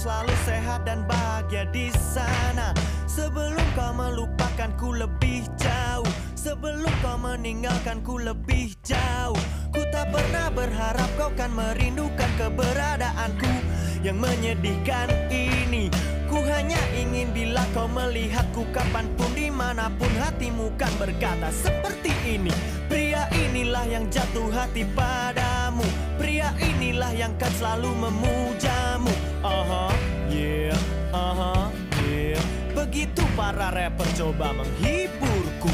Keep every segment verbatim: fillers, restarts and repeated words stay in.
selalu sehat dan bahagia di sana. Sebelum kau melupakanku lebih jauh, sebelum kau meninggalkanku lebih jauh. Ku tak pernah berharap kau kan merindukan keberadaanku yang menyedihkan ini. Ku hanya ingin bila kau melihatku kapanpun dimanapun, hatimu kan berkata seperti ini. Pria inilah yang jatuh hati padamu, pria inilah yang kan selalu memujamu. Aha, yeah, aha, yeah. Begitu para rapper coba menghiburku.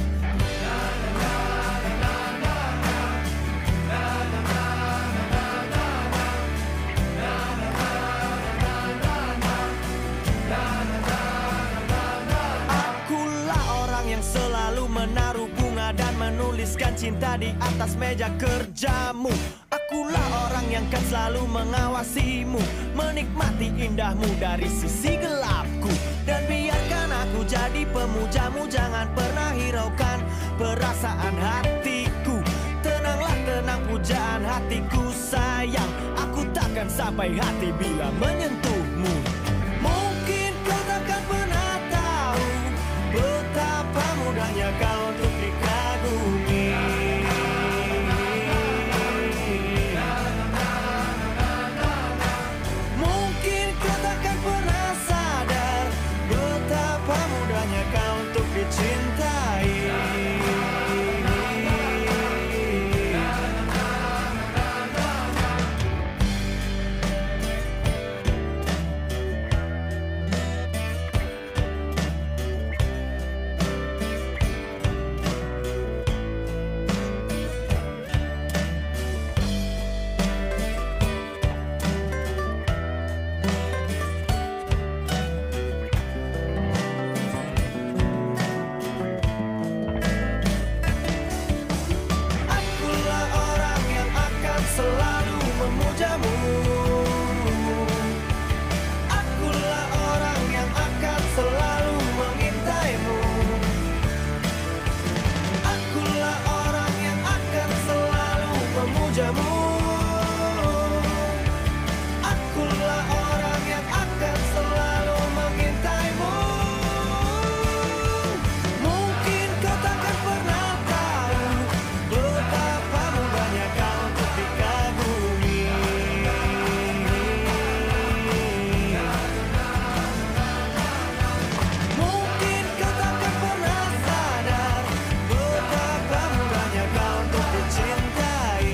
Selalu menaruh bunga dan menuliskan cinta di atas meja kerjamu. Akulah orang yang kan selalu mengawasimu, menikmati indahmu dari sisi gelapku. Dan biarkan aku jadi pemujamu, jangan pernah hiraukan perasaan hatiku. Tenanglah, tenang pujaan hatiku sayang, aku takkan sampai hati bila menyentuhmu. Mungkin kau takkan pernah tahu betapa mudahnya kau untuk dikagumi. Mungkin kau takkan pernah sadar betapa mudahnya kau untuk dicintai. Selalu memujamu. Akulah orang yang akan selalu mengintaimu. Akulah orang yang akan selalu memujamu. Akulah orang yang akan selalu mengintaimu. Mungkin kau takkan pernah tahu betapa mudahnya kau untuk dikagumi. Mungkin kau takkan pernah sadar betapa mudahnya kau untuk dicintai.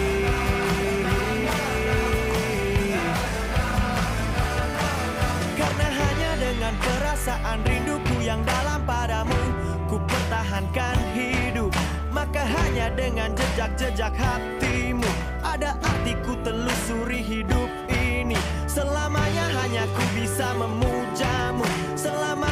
Karena hanya dengan perasaan rinduku yang dalam padamu ku pertahankan hidup. Maka hanya dengan jejak-jejak hatimu ada artiku telusuri hidup ini. Selamanya hanya ku bisa memujamu, selama